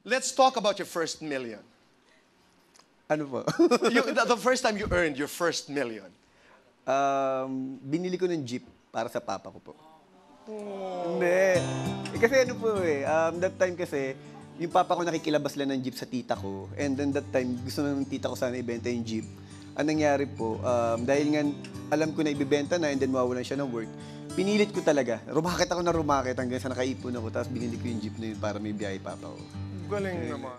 Let's talk about your first million. Ano po? The first time you earned your first million. Binili ko ng jeep para sa papa ko po. Hindi. Kasi ano po that time kasi, yung papa ko nakikilabas lang ng jeep sa tita ko. And then that time, gusto ng tita ko sana ibenta yung jeep. Ang nangyari po, dahil nga alam ko na ibibenta na and then mawawalan siya ng work, pinilit ko talaga. Rumakit ako na rumakit hanggang sa nakaipon ako. Tapos binili ko yung jeep na yun para may biyahe papa ko. Galing naman.